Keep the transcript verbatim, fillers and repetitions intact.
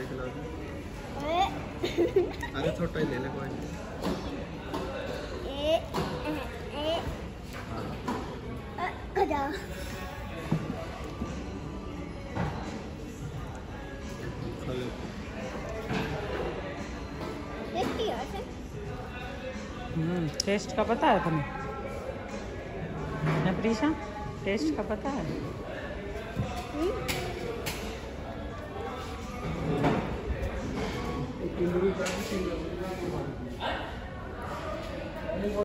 बड़े खिला दे। अरे छोटा ही ले ले कोई नहीं। हम्म टेस्ट का पता है तुम्हें ना प्रीशा? टेस्ट का पता है? हम्म